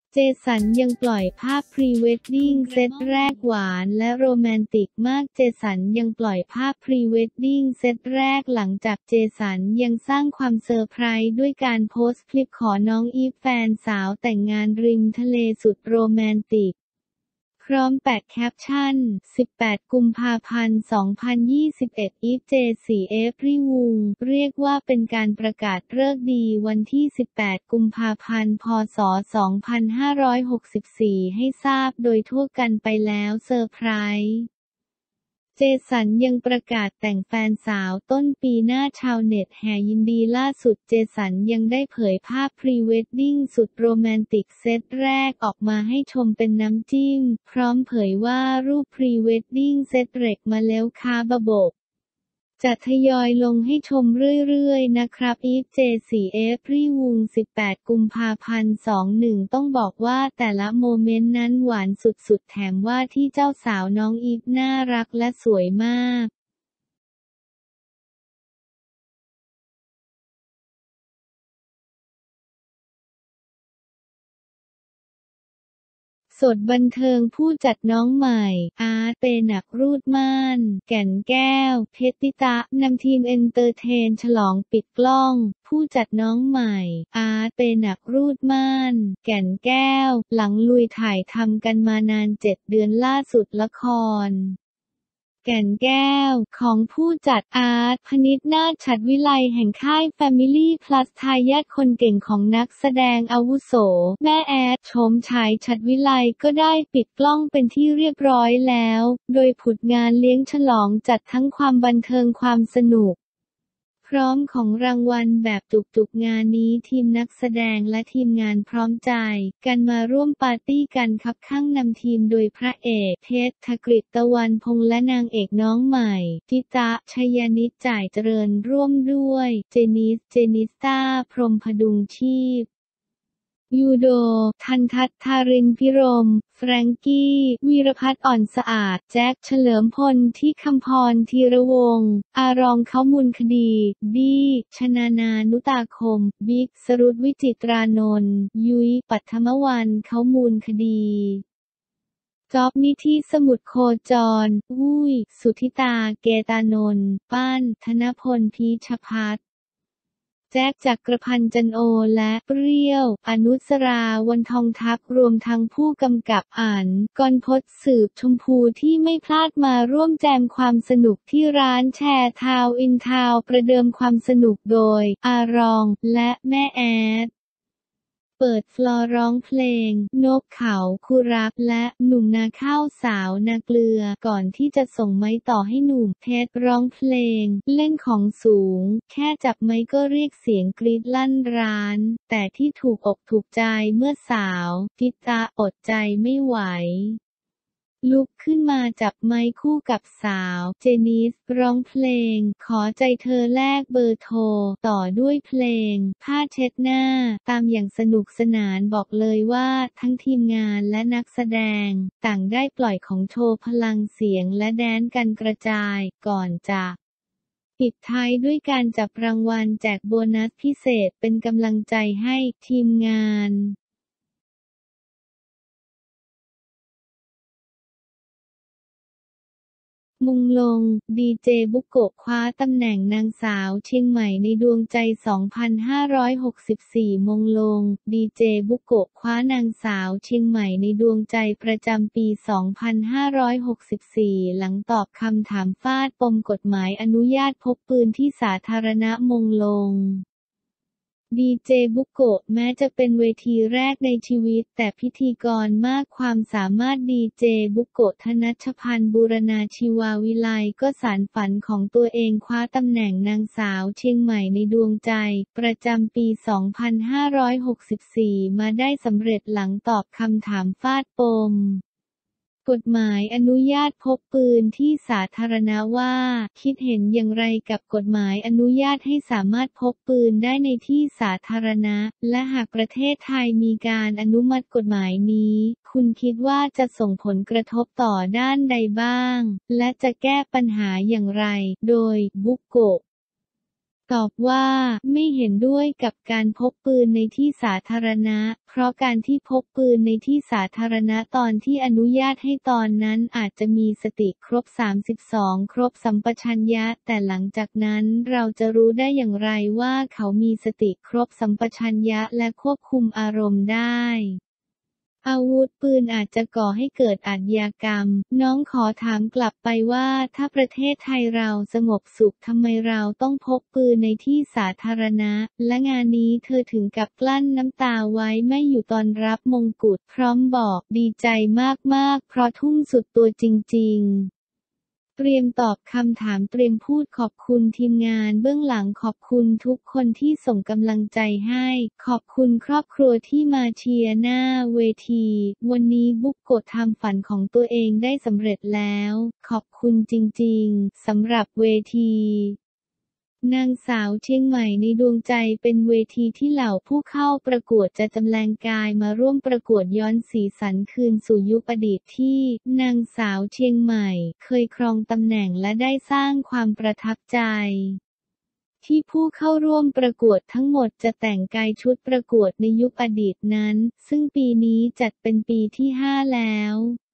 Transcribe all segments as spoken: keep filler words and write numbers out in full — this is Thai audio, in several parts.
เจสันยังปล่อยภาพพรีเวดดิ้งเซตแรกหวานและโรแมนติกมากเจสันยังปล่อยภาพพรีเวดดิ้งเซตแรกหลังจากเจสันยังสร้างความเซอร์ไพรส์ด้วยการโพสต์คลิปขอน้องอีฟแฟนสาวแต่งงานริมทะเลสุดโรแมนติกพร้อมแปะแคปชั่น สิบแปด กุมภาพันธ์ สองพันยี่สิบเอ็ด อีฟ เจ สี่ เอฟรีวูงเรียกว่าเป็นการประกาศฤกษ์ดีวันที่ สิบแปด กุมภาพันธ์ พ.ศ. สองพันห้าร้อยหกสิบสี่ ให้ทราบโดยทั่วกันไปแล้วเซอร์ไพรส์เจสันยังประกาศแต่งแฟนสาวต้นปีหน้าชาวเน็ตแห่ยินดีล่าสุดเจสันยังได้เผยภาพพรีเวดดิ้งสุดโรแมนติกเซตแรกออกมาให้ชมเป็นน้ำจิ้มพร้อมเผยว่ารูปพรีเวดดิ้งเซตเร็กมาแล้วค่ะบะบกจะทยอยลงให้ชมเรื่อยๆนะครับอีฟ เจ สี่ เอฟรีวูง สิบแปด กุมภาพันธ์ สองพันสิบเอ็ด ต้องบอกว่าแต่ละโมเมนต์นั้นหวานสุดๆแถมว่าที่เจ้าสาวน้องอีฟน่ารักและสวยมากสดบันเทิงผู้จัดน้องใหม่อาร์ตเปหนักรูดม่านแก่นแก้วเพชรติตะนำทีมเอนเตอร์เทนฉลองปิดกล้องผู้จัดน้องใหม่อาร์ตเปหนักรูดม่านแก่นแก้วหลังลุยถ่ายทำกันมานานเจ็ดเดือนล่าสุดละครแก่นแก้วของผู้จัดอาร์ตพนิษฐ์นาถฉัตรวิไลแห่งค่าย Family Plus ทายาทคนเก่งของนักแสดงอาวุโสแม่แอดโฉมฉายฉัตรวิไลก็ได้ปิดกล้องเป็นที่เรียบร้อยแล้วโดยผุดงานเลี้ยงฉลองจัดทั้งความบันเทิงความสนุกพร้อมของรางวัลแบบจุกๆงานนี้ทีมนักแสดงและทีมงานพร้อมใจกันมาร่วมปาร์ตี้กันคับข้างนำทีมโดยพระเอกเพชรธกฤษ ตะวันพงษ์และนางเอกน้องใหม่ทิตะชยนิตจ่ายเจริญร่วมด้วยเจนิสเจนิสตาพรหมพดุงชีพยูโดทันทัศน์ ทารินพิรมย์แฟรงกี้วีรพัฒน์อ่อนสะอาดแจ็คเฉลิมพลที่คำพรธีรวงศ์อารองเขามูลคดีดี้ชนานานุตาคมบิ๊กสรุตวิจิตรานนท์ยุ้ยปัทมวันเขามูลคดีจ๊อบนิธิสมุทรโคจรอุ้ยสุทธิตาเกตานนท์ป้านธนพลพีชภัทรแจ็คจักรพันธ์จันโอและเปรี้ยวอนุสราวันทองทัพรวมทั้งผู้กำกับอ่านกรพจน์สืบชมพูที่ไม่พลาดมาร่วมแจมความสนุกที่ร้านแชร์ทาวน์อินทาวน์ประเดิมความสนุกโดยอารองและแม่แอดเปิดฟลอร์ร้องเพลงนกเขาคูรักและหนุ่มนาข้าวสาวนาเกลือก่อนที่จะส่งไม้ต่อให้หนุ่มเพชรร้องเพลงเล่นของสูงแค่จับไม้ก็เรียกเสียงกรี๊ดลั่นร้านแต่ที่ถูกอกถูกใจเมื่อสาวทิตาอดใจไม่ไหวลุกขึ้นมาจับไมค์คู่กับสาวเจนิสร้องเพลงขอใจเธอแลกเบอร์โทรต่อด้วยเพลงผ้าเช็ดหน้าตามอย่างสนุกสนานบอกเลยว่าทั้งทีมงานและนักแสดงต่างได้ปล่อยของโชว์พลังเสียงและแดนกันกระจายก่อนจะปิดท้ายด้วยการจับรางวัลแจกโบนัสพิเศษเป็นกำลังใจให้ทีมงานมุงลง ดีเจ บุโกะคว้าตำแหน่งนางสาวเชียงใหม่ในดวงใจ สองพันห้าร้อยหกสิบสี่ มงลง ดี เจ บุโกะคว้านางสาวเชียงใหม่ในดวงใจประจำปี สองพันห้าร้อยหกสิบสี่ หลังตอบคำถามฟาดปมกฎหมายอนุญาตพกปืนที่สาธารณะมงลงดีเจ บุโกะแม้จะเป็นเวทีแรกในชีวิตแต่พิธีกรมากความสามารถดีเจ บุโกะ ธนัชพันธ์บูรณาชีวาวิไลก็สานฝันของตัวเองคว้าตำแหน่งนางสาวเชียงใหม่ในดวงใจประจำปี สองพันห้าร้อยหกสิบสี่ มาได้สำเร็จหลังตอบคำถามฟาดปมกฎหมายอนุญาตพกปืนที่สาธารณะว่าคิดเห็นอย่างไรกับกฎหมายอนุญาตให้สามารถพกปืนได้ในที่สาธารณะและหากประเทศไทยมีการอนุมัติกฎหมายนี้คุณคิดว่าจะส่งผลกระทบต่อด้านใดบ้างและจะแก้ปัญหาอย่างไรโดยบุโกะตอบว่าไม่เห็นด้วยกับการพกปืนในที่สาธารณะเพราะการที่พกปืนในที่สาธารณะตอนที่อนุญาตให้ตอนนั้นอาจจะมีสติครบสามสิบสองครบสัมปชัญญะแต่หลังจากนั้นเราจะรู้ได้อย่างไรว่าเขามีสติครบสัมปชัญญะและควบคุมอารมณ์ได้อาวุธปืนอาจจะก่อให้เกิดอาชญากรรมน้องขอถามกลับไปว่าถ้าประเทศไทยเราสงบสุขทำไมเราต้องพกปืนในที่สาธารณะและงานนี้เธอถึงกับกลั้นน้ำตาไว้ไม่อยู่ตอนรับมงกุฎพร้อมบอกดีใจมากๆเพราะทุ่มสุดตัวจริงๆเตรียมตอบคำถามเตรียมพูดขอบคุณทีมงานเบื้องหลังขอบคุณทุกคนที่ส่งกำลังใจให้ขอบคุณครอบครัวที่มาเชียร์หน้าเวทีวันนี้บุกโกะทำฝันของตัวเองได้สำเร็จแล้วขอบคุณจริงๆสำหรับเวทีนางสาวเชียงใหม่ในดวงใจเป็นเวทีที่เหล่าผู้เข้าประกวดจะจำแรงกายมาร่วมประกวดย้อนสีสันคืนสู่ยุคอดีตที่นางสาวเชียงใหม่เคยครองตำแหน่งและได้สร้างความประทับใจที่ผู้เข้าร่วมประกวดทั้งหมดจะแต่งกายชุดประกวดในยุคอดีตนั้นซึ่งปีนี้จัดเป็นปีที่ห้าแล้ว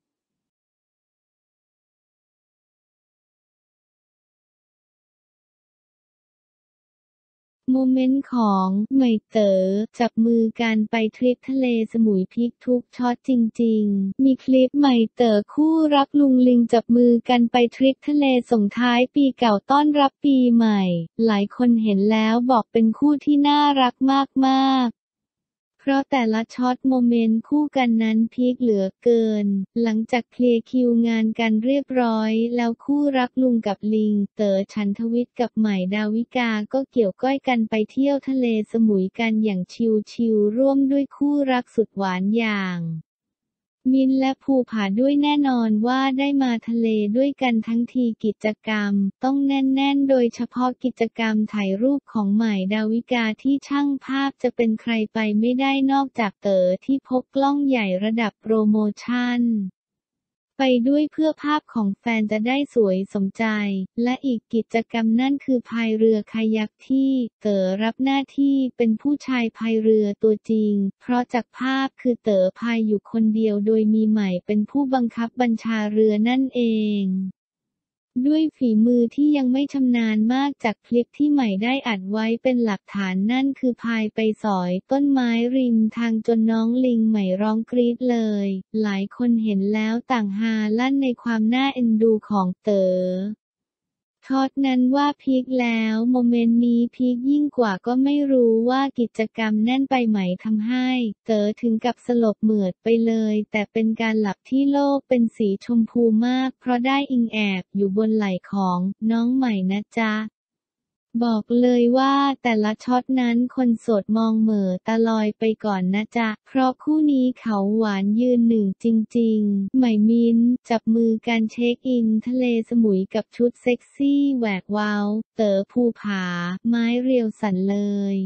โมเมนต์ของใหม่เต๋อจับมือกันไปทริปทะเลสมุยพีคทุกช็อตจริงๆมีคลิปใหม่เต๋อคู่รักลุงลิงจับมือกันไปทริปทะเลส่งท้ายปีเก่าต้อนรับปีใหม่หลายคนเห็นแล้วบอกเป็นคู่ที่น่ารักมากๆเพราะแต่ละช็อตโมเมนต์คู่กันนั้นพีคเหลือเกินหลังจากเคลียร์คิวงานกันเรียบร้อยแล้วคู่รักลุงกับลิงเต๋อฉันทวิทย์กับใหม่ดาวิกาก็เกี่ยวก้อยกันไปเที่ยวทะเลสมุยกันอย่างชิลๆร่วมด้วยคู่รักสุดหวานอย่างมินและภูผาด้วยแน่นอนว่าได้มาทะเลด้วยกันทั้งทีกิจกรรมต้องแน่นๆโดยเฉพาะกิจกรรมถ่ายรูปของใหม่ดาวิกาที่ช่างภาพจะเป็นใครไปไม่ได้นอกจากเต๋อที่พกกล้องใหญ่ระดับโปรโมชั่นไปด้วยเพื่อภาพของแฟนจะได้สวยสมใจและอีกกิจกรรมนั่นคือพายเรือคายักที่เต๋อรับหน้าที่เป็นผู้ชายพายเรือตัวจริงเพราะจากภาพคือเต๋อพายอยู่คนเดียวโดยมีใหม่เป็นผู้บังคับบัญชาเรือนั่นเองด้วยฝีมือที่ยังไม่ชำนาญมากจากคลิปที่ใหม่ได้อัดไว้เป็นหลักฐานนั่นคือพายไปสอยต้นไม้ริมทางจนน้องลิงใหม่ร้องกรี๊ดเลยหลายคนเห็นแล้วต่างฮาลั่นในความน่าเอ็นดูของเต๋อช็อตนั้นว่าพีคแล้วโมเมนต์นี้พีคยิ่งกว่าก็ไม่รู้ว่ากิจกรรมแน่นไปไหมทำให้เต๋อถึงกับสลบเหมือดไปเลยแต่เป็นการหลับที่โลกเป็นสีชมพูมากเพราะได้อิงแอบอยู่บนไหล่ของน้องใหม่นะจ๊ะบอกเลยว่าแต่ละช็อตนั้นคนโสดมองเหม่อตาลอยไปก่อนนะจ๊ะเพราะคู่นี้เขาหวานยืนหนึ่งจริงๆใหม่มิ้นจับมือกันเช็คอินทะเลสมุยกับชุดเซ็กซี่แหวกว้าวเต๋อภูผาไม้เรียวสั่นเลย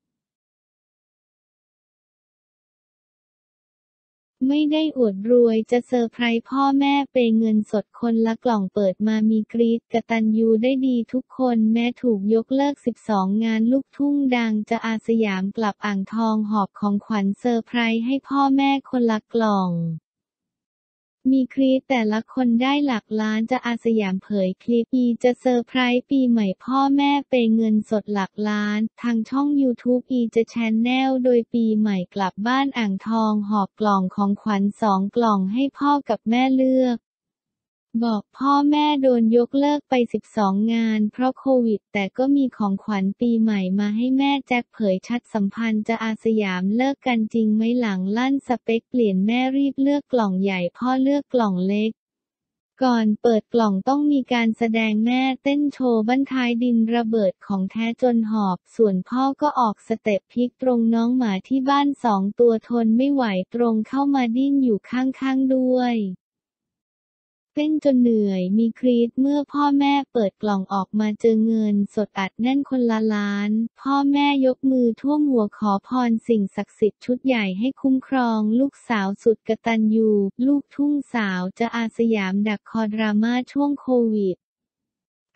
ไม่ได้อวดรวยจะเซอร์ไพรส์พ่อแม่เปย์เงินสดคนละกล่องเปิดมามีกรี๊ดกตัญญูได้ดีทุกคนแม้ถูกยกเลิกสิบสองงานลูกทุ่งดังจะอาสยามกลับอ่างทองหอบของขวัญเซอร์ไพรส์ให้พ่อแม่คนละกล่องมีคลิปแต่ละคนได้หลักล้านจะอาสยามเผยคลิปอีจะเซอร์ไพรส์ปีใหม่พ่อแม่เปย์เงินสดหลักล้านทางช่อง ยูทูบ อีจะแชนแนลโดยปีใหม่กลับบ้านอ่างทองหอบกล่องของขวัญสองกล่องให้พ่อกับแม่เลือกบอกพ่อแม่โดนยกเลิกไปสิบสองงานเพราะโควิดแต่ก็มีของขวัญปีใหม่มาให้แม่แจ็คเผยชัดสัมพันธ์จะอาสยามเลิกกันจริงไหมหลังลั่นสเปคเปลี่ยนแม่รีบเลือกกล่องใหญ่พ่อเลือกกล่องเล็กก่อนเปิดกล่องต้องมีการแสดงแม่เต้นโชว์บั้นท้ายดินระเบิดของแท้จนหอบส่วนพ่อก็ออกสเต็ปพลิกตรงน้องหมาที่บ้านสองตัวทนไม่ไหวตรงเข้ามาดิ้นอยู่ข้างๆด้วยเต้นจนเหนื่อยมีกรี๊ดเมื่อพ่อแม่เปิดกล่องออกมาเจอเงินสดอัดแน่นคนละล้านพ่อแม่ยกมือท่วมหัวขอพรสิ่งศักดิ์สิทธิ์ชุดใหญ่ให้คุ้มครองลูกสาวสุดกตัญญูลูกทุ่งสาวจะอาสยามดักคอดราม่าช่วงโควิด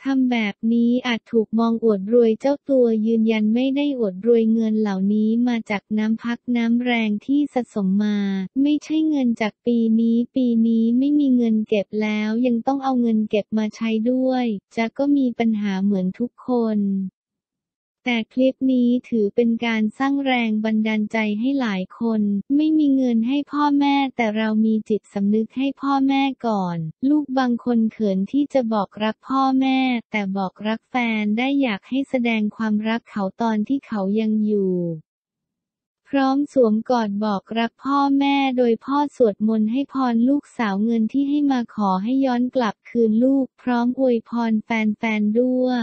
ทำแบบนี้อาจถูกมองอวดรวยเจ้าตัวยืนยันไม่ได้อวดรวยเงินเหล่านี้มาจากน้ำพักน้ำแรงที่สะสมมาไม่ใช่เงินจากปีนี้ปีนี้ไม่มีเงินเก็บแล้วยังต้องเอาเงินเก็บมาใช้ด้วยจะก็มีปัญหาเหมือนทุกคนแต่คลิปนี้ถือเป็นการสร้างแรงบันดาลใจให้หลายคนไม่มีเงินให้พ่อแม่แต่เรามีจิตสำนึกให้พ่อแม่ก่อนลูกบางคนเขินที่จะบอกรักพ่อแม่แต่บอกรักแฟนได้อยากให้แสดงความรักเขาตอนที่เขายังอยู่พร้อมสวมกอดบอกรักพ่อแม่โดยพ่อสวดมนต์ให้พรลูกสาวเงินที่ให้มาขอให้ย้อนกลับคืนลูกพร้อมอวยพรแฟนๆด้วย